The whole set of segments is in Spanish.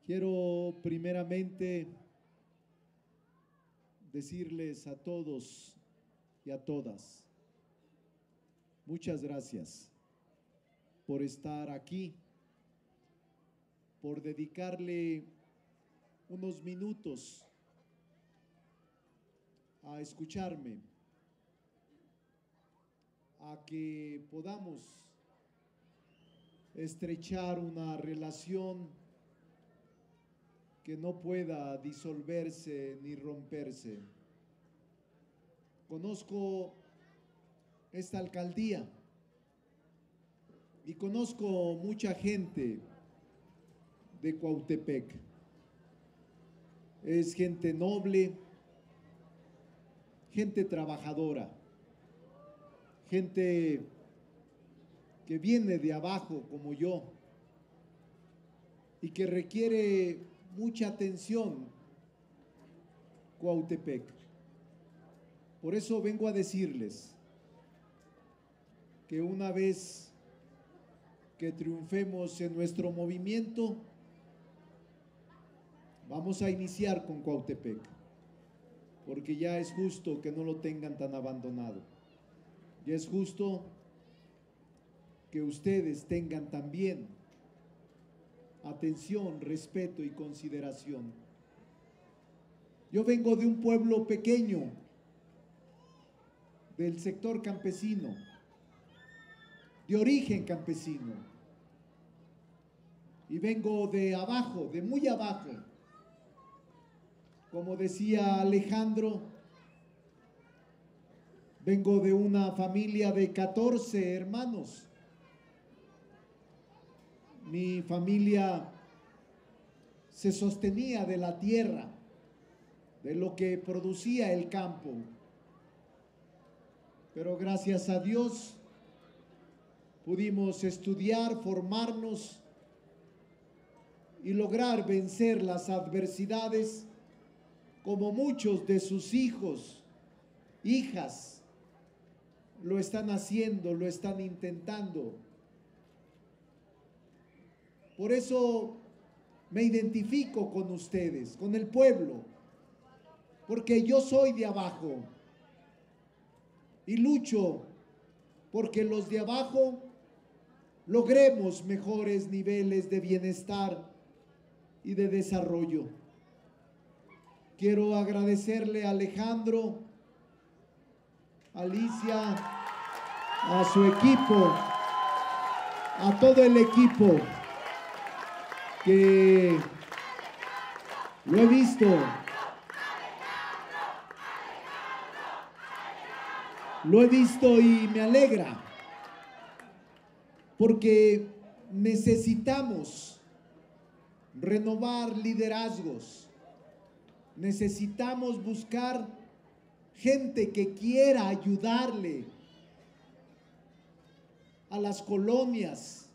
Quiero primeramente decirles a todos y a todas, muchas gracias por estar aquí, por dedicarle unos minutos a escucharme, a que podamos estrechar una relación que no pueda disolverse ni romperse. Conozco esta alcaldía y conozco mucha gente de Cuautepec. Es gente noble, gente trabajadora, gente que viene de abajo como yo y que requiere mucha atención Cuautepec. Por eso vengo a decirles que una vez que triunfemos en nuestro movimiento, vamos a iniciar con Cuautepec, porque ya es justo que no lo tengan tan abandonado. Ya es justo que ustedes tengan también atención, respeto y consideración. Yo vengo de un pueblo pequeño, del sector campesino, de origen campesino, y vengo de abajo, de muy abajo. Como decía Alejandro, vengo de una familia de 14 hermanos. Mi familia se sostenía de la tierra, de lo que producía el campo. Pero gracias a Dios pudimos estudiar, formarnos y lograr vencer las adversidades como muchos de sus hijos, hijas, lo están haciendo, lo están intentando. Por eso me identifico con ustedes, con el pueblo, porque yo soy de abajo y lucho porque los de abajo logremos mejores niveles de bienestar y de desarrollo. Quiero agradecerle a Alejandro, a Alicia, a su equipo, a todo el equipo que lo he visto, y me alegra, porque necesitamos renovar liderazgos, necesitamos buscar gente que quiera ayudarle a las colonias,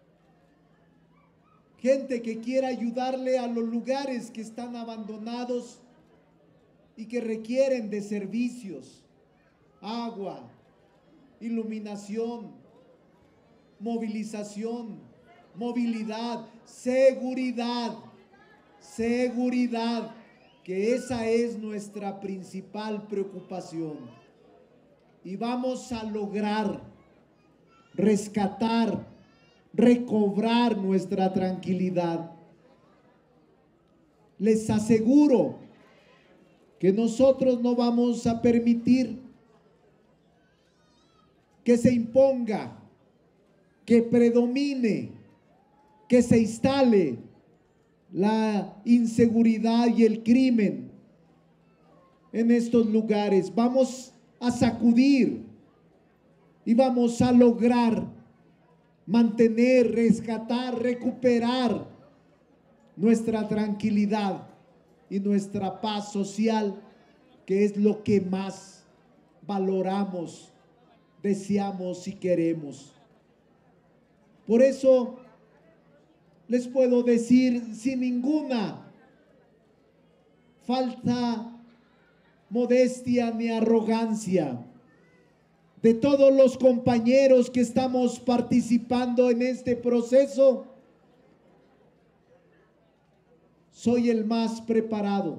gente que quiera ayudarle a los lugares que están abandonados y que requieren de servicios, agua, iluminación, movilización, movilidad, seguridad, que esa es nuestra principal preocupación. Y vamos a lograr rescatar, recobrar nuestra tranquilidad. Les aseguro que nosotros no vamos a permitir que se imponga, que predomine, que se instale la inseguridad y el crimen en estos lugares. Vamos a sacudir y vamos a lograr mantener, rescatar, recuperar nuestra tranquilidad y nuestra paz social, que es lo que más valoramos, deseamos y queremos. Por eso les puedo decir sin ninguna falta, modestia ni arrogancia, de todos los compañeros que estamos participando en este proceso, soy el más preparado.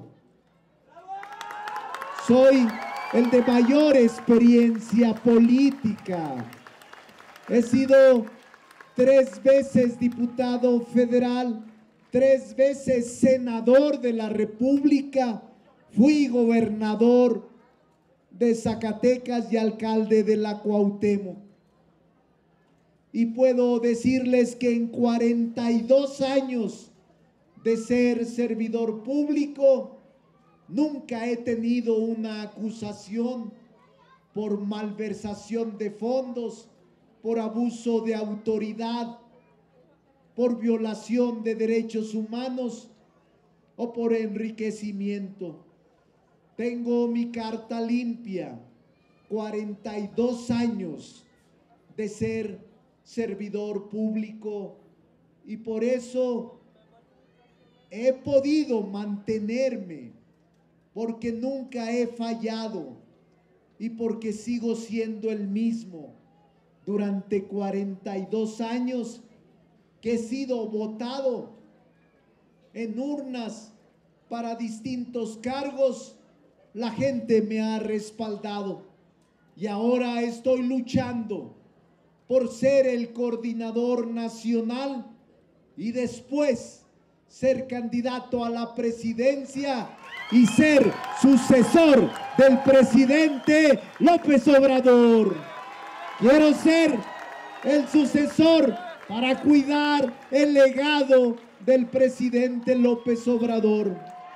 Soy el de mayor experiencia política. He sido 3 veces diputado federal, 3 veces senador de la República, fui gobernador de Zacatecas y alcalde de la Cuauhtémoc. Y puedo decirles que en 42 años de ser servidor público, nunca he tenido una acusación por malversación de fondos, por abuso de autoridad, por violación de derechos humanos o por enriquecimiento. Tengo mi carta limpia, 42 años de ser servidor público, y por eso he podido mantenerme, porque nunca he fallado y porque sigo siendo el mismo durante 42 años que he sido votado en urnas para distintos cargos. La gente me ha respaldado y ahora estoy luchando por ser el coordinador nacional y después ser candidato a la presidencia y ser sucesor del presidente López Obrador. Quiero ser el sucesor para cuidar el legado del presidente López Obrador.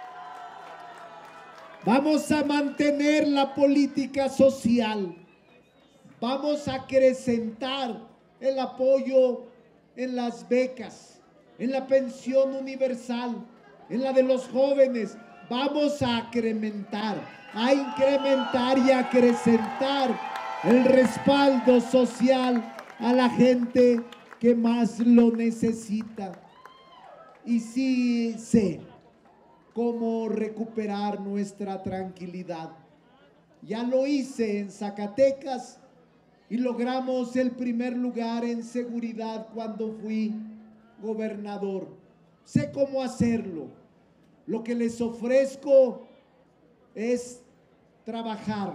Vamos a mantener la política social. Vamos a acrecentar el apoyo en las becas, en la pensión universal, en la de los jóvenes. Vamos a incrementar y acrecentar el respaldo social a la gente que más lo necesita. Y sí sé cómo recuperar nuestra tranquilidad. Ya lo hice en Zacatecas y logramos el primer lugar en seguridad cuando fui gobernador. Sé cómo hacerlo. Lo que les ofrezco es trabajar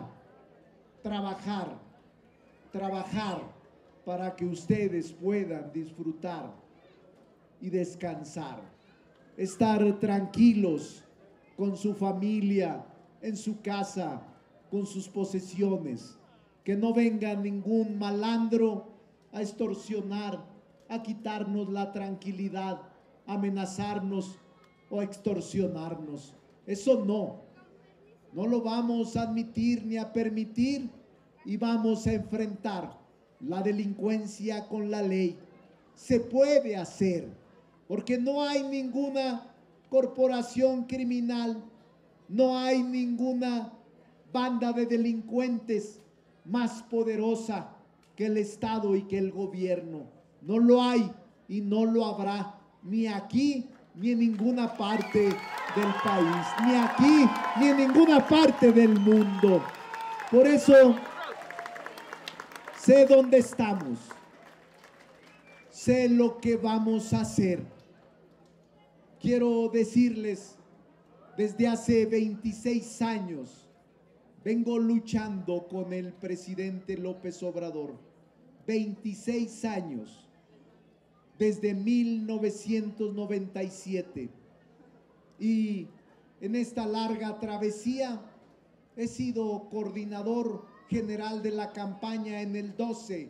para que ustedes puedan disfrutar y descansar, estar tranquilos con su familia, en su casa, con sus posesiones, que no venga ningún malandro a extorsionar, a quitarnos la tranquilidad, a amenazarnos o a extorsionarnos. Eso no lo vamos a admitir ni a permitir, y vamos a enfrentar la delincuencia con la ley. Se puede hacer, porque no hay ninguna corporación criminal, no hay ninguna banda de delincuentes más poderosa que el Estado y que el gobierno. No lo hay y no lo habrá, ni aquí ni en ninguna parte del país, ni aquí ni en ninguna parte del mundo. Por eso sé dónde estamos, sé lo que vamos a hacer. Quiero decirles, desde hace 26 años vengo luchando con el presidente López Obrador. 26 años, desde 1997. Y en esta larga travesía he sido coordinador general de la campaña en el 2012.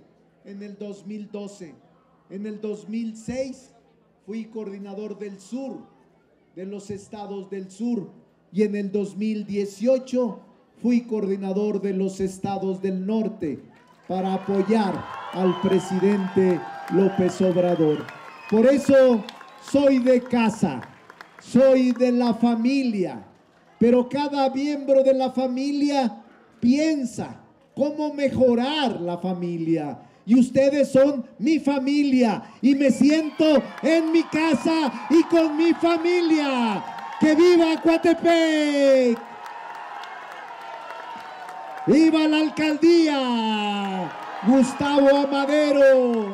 En el 2006 fui coordinador del sur, de los estados del sur, y en el 2018 fui coordinador de los estados del norte para apoyar al presidente López Obrador. Por eso soy de casa, soy de la familia, pero cada miembro de la familia piensa cómo mejorar la familia. Y ustedes son mi familia y me siento en mi casa y con mi familia. ¡Que viva Coatepec! ¡Viva la alcaldía! Gustavo Amadero.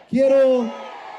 Quiero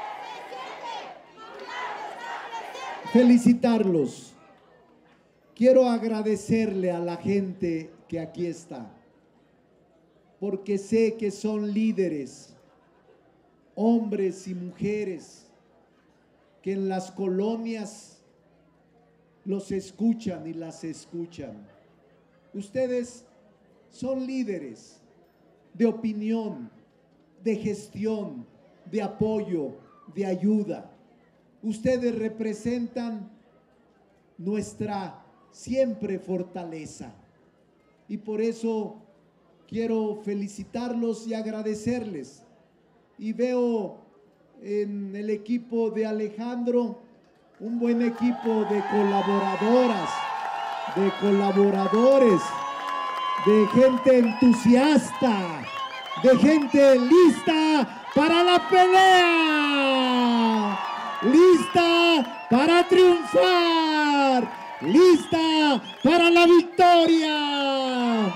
felicitarlos. Quiero agradecerle a la gente que aquí está, porque sé que son líderes, hombres y mujeres, que en las colonias los escuchan y las escuchan. Ustedes son líderes de opinión, de gestión, de apoyo, de ayuda. Ustedes representan nuestra siempre fortaleza. Y por eso quiero felicitarlos y agradecerles. Y veo en el equipo de Alejandro un buen equipo de colaboradoras, de colaboradores, de gente entusiasta, de gente lista para la pelea, lista para triunfar, lista para la victoria.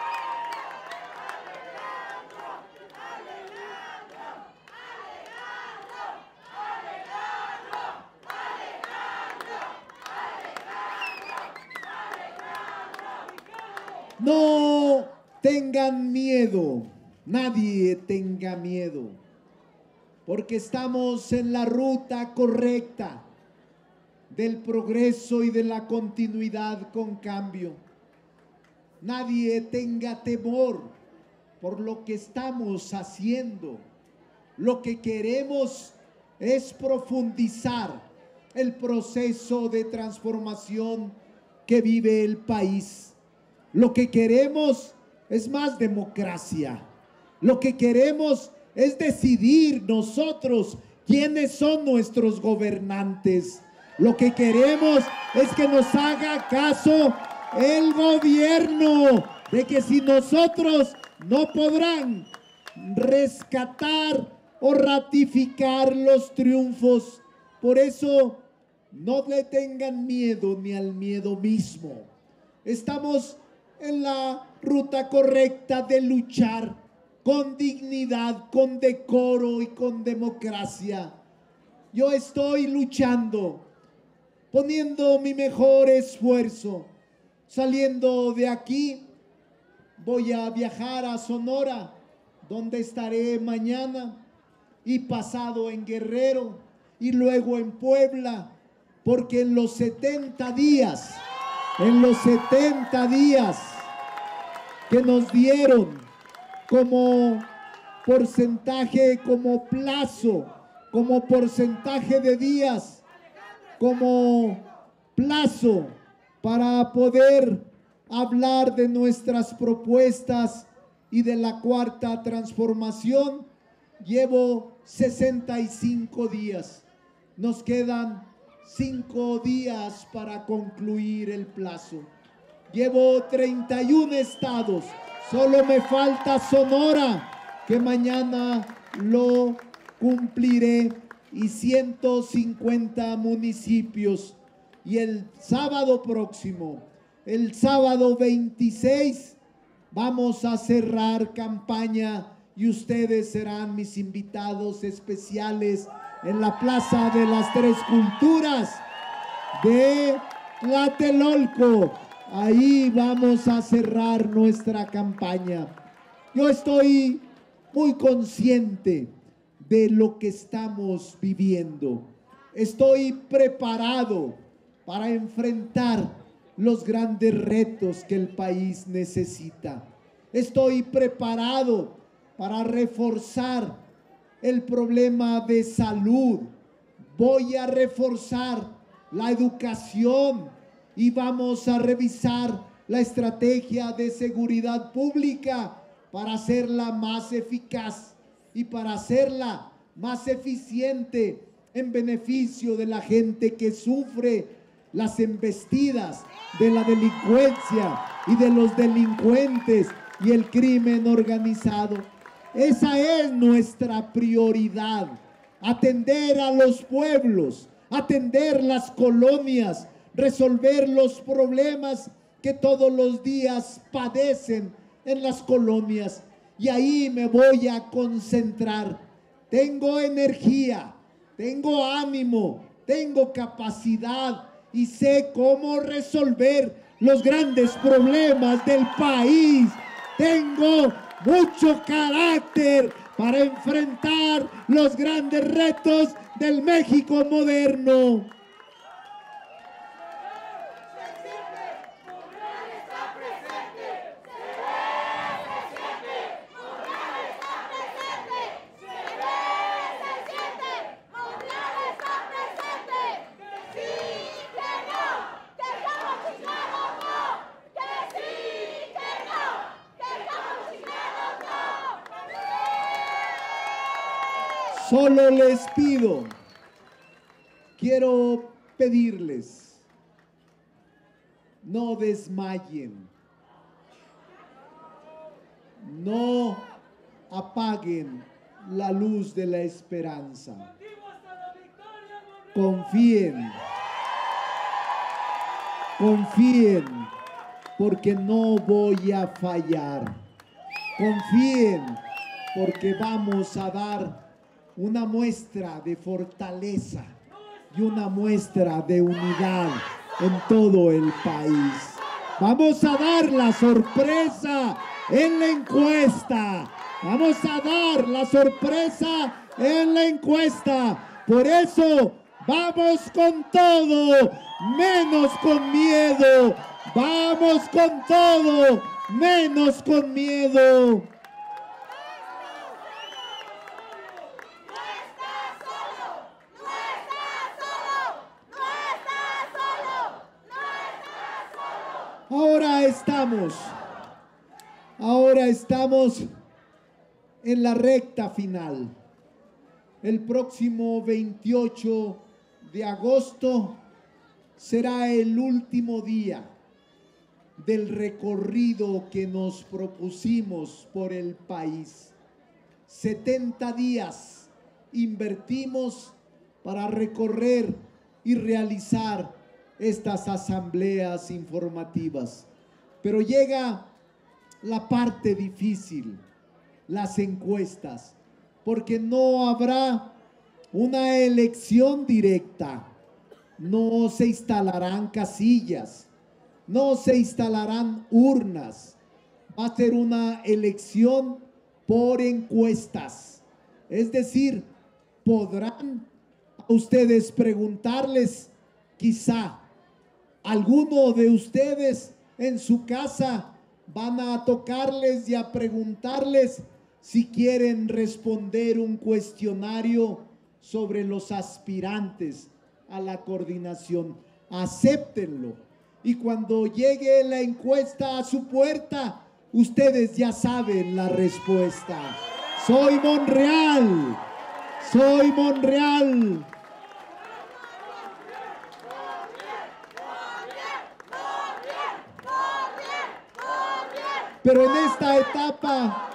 No tengan miedo, nadie tenga miedo, porque estamos en la ruta correcta del progreso y de la continuidad con cambio. Nadie tenga temor por lo que estamos haciendo. Lo que queremos es profundizar el proceso de transformación que vive el país. Lo que queremos es más democracia. Lo que queremos es decidir nosotros quiénes son nuestros gobernantes. Lo que queremos es que nos haga caso el gobierno, de que si nosotros no podrán rescatar o ratificar los triunfos. Por eso no le tengan miedo ni al miedo mismo. Estamos en la ruta correcta de luchar con dignidad, con decoro y con democracia. Yo estoy luchando, poniendo mi mejor esfuerzo. Saliendo de aquí, voy a viajar a Sonora, donde estaré mañana y pasado en Guerrero y luego en Puebla, porque en los 70 días que nos dieron como porcentaje, como plazo, como porcentaje de días, como plazo para poder hablar de nuestras propuestas y de la cuarta transformación, llevo 65 días. Nos quedan 5 días para concluir el plazo. Llevo 31 estados, solo me falta Sonora, que mañana lo cumpliré, y 150 municipios. Y el sábado próximo, el sábado 26, vamos a cerrar campaña y ustedes serán mis invitados especiales en la Plaza de las Tres Culturas de Tlatelolco. Ahí vamos a cerrar nuestra campaña. Yo estoy muy consciente de lo que estamos viviendo. Estoy preparado para enfrentar los grandes retos que el país necesita. Estoy preparado para reforzar el problema de salud. Voy a reforzar la educación y vamos a revisar la estrategia de seguridad pública para hacerla más eficaz y para hacerla más eficiente en beneficio de la gente que sufre las embestidas de la delincuencia y de los delincuentes y el crimen organizado. Esa es nuestra prioridad, atender a los pueblos, atender las colonias, resolver los problemas que todos los días padecen en las colonias. Y ahí me voy a concentrar. tengo energía, tengo ánimo, tengo capacidad y sé cómo resolver los grandes problemas del país. Tengo mucho carácter para enfrentar los grandes retos del México moderno. Solo les pido, quiero pedirles, no desmayen, no apaguen la luz de la esperanza. Confíen, confíen, porque no voy a fallar. Confíen, porque vamos a dar una muestra de fortaleza y una muestra de unidad en todo el país. Vamos a dar la sorpresa en la encuesta. Vamos a dar la sorpresa en la encuesta. Por eso, vamos con todo, menos con miedo. Vamos con todo, menos con miedo. Ahora estamos en la recta final. El próximo 28 de agosto será el último día del recorrido que nos propusimos por el país. 70 días invertimos para recorrer y realizar estas asambleas informativas. Pero llega la parte difícil, las encuestas, porque no habrá una elección directa, no se instalarán casillas, no se instalarán urnas, va a ser una elección por encuestas. Es decir, podrán ustedes preguntarles, quizá alguno de ustedes en su casa van a tocarles y a preguntarles si quieren responder un cuestionario sobre los aspirantes a la coordinación. Acéptenlo. Y cuando llegue la encuesta a su puerta, ustedes ya saben la respuesta. Soy Monreal. Soy Monreal. Pero en esta etapa,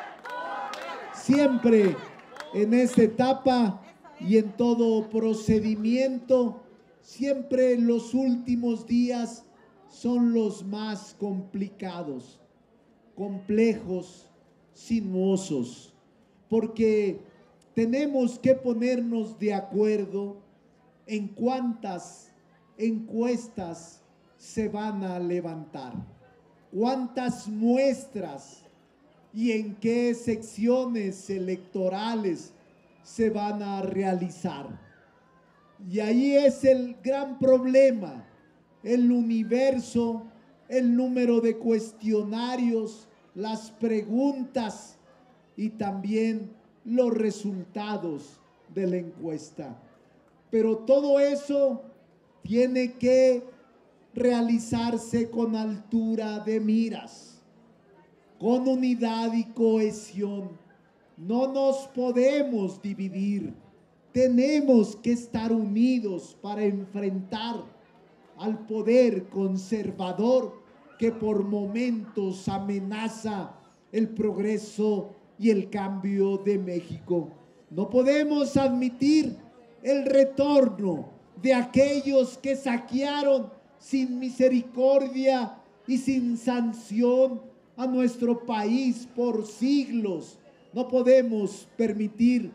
siempre en esta etapa y en todo procedimiento, siempre los últimos días son los más complicados, complejos, sinuosos, porque tenemos que ponernos de acuerdo en cuántas encuestas se van a levantar, cuántas muestras y en qué secciones electorales se van a realizar. Y ahí es el gran problema, el universo, el número de cuestionarios, las preguntas y también los resultados de la encuesta. Pero todo eso tiene que realizarse con altura de miras, con unidad y cohesión. No nos podemos dividir, tenemos que estar unidos para enfrentar al poder conservador que por momentos amenaza el progreso y el cambio de México. No podemos admitir el retorno de aquellos que saquearon sin misericordia y sin sanción a nuestro país por siglos. No podemos permitir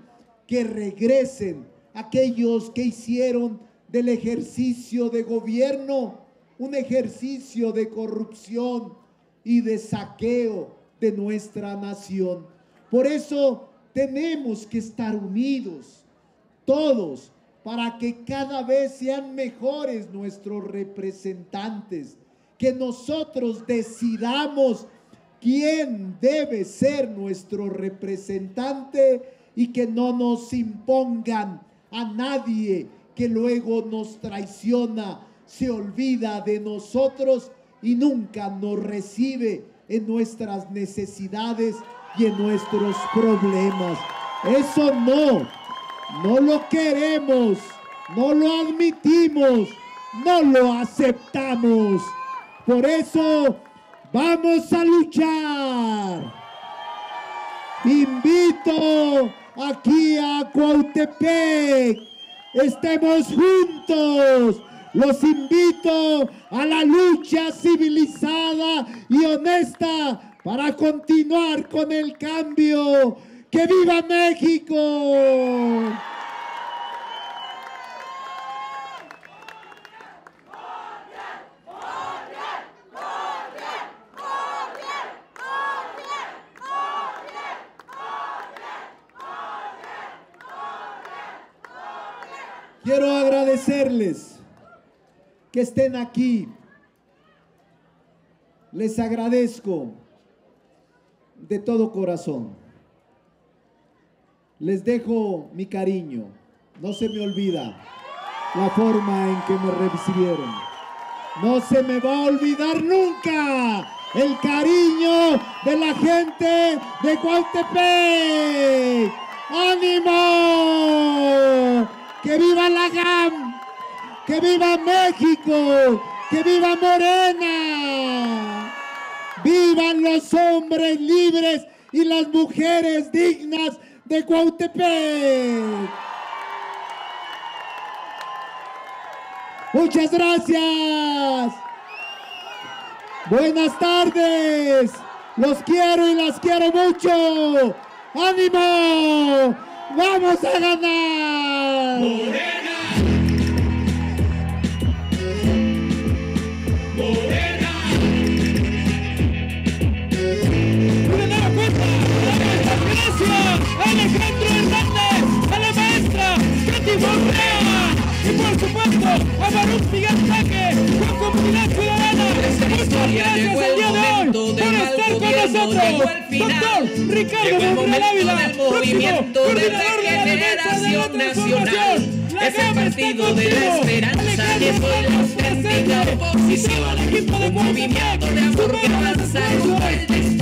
que regresen aquellos que hicieron del ejercicio de gobierno un ejercicio de corrupción y de saqueo de nuestra nación. Por eso tenemos que estar unidos todos para que cada vez sean mejores nuestros representantes, que nosotros decidamos quién debe ser nuestro representante y que no nos impongan a nadie que luego nos traiciona, se olvida de nosotros y nunca nos recibe en nuestras necesidades y en nuestros problemas. Eso no lo queremos, no lo admitimos, no lo aceptamos. Por eso vamos a luchar. Invito aquí a Cuautepec, estemos juntos. Los invito a la lucha civilizada y honesta para continuar con el cambio. ¡Que viva México! Quiero agradecerles que estén aquí. Les agradezco de todo corazón. Les dejo mi cariño. No se me olvida la forma en que me recibieron. No se me va a olvidar nunca el cariño de la gente de Cuautepec. ¡Ánimo! ¡Que viva la GAM! ¡Que viva México! ¡Que viva Morena! ¡Vivan los hombres libres y las mujeres dignas de Cuautepec! ¡Muchas gracias! ¡Buenas tardes! ¡Los quiero y las quiero mucho! ¡Ánimo! ¡Vamos a ganar! ¡Morena! Alejandro Hernández, a la maestra Katy Borrea y por supuesto a Baruch Miguel Taque con Comunidad Ciudadana. Muchas gracias el día de hoy por estar con nosotros. Doctor Ricardo Monreal Ávila, movimiento de regeneración nacional. Es el partido de la esperanza y soy la auténtica oposición. Un movimiento de amor que avanza rumbo al destino.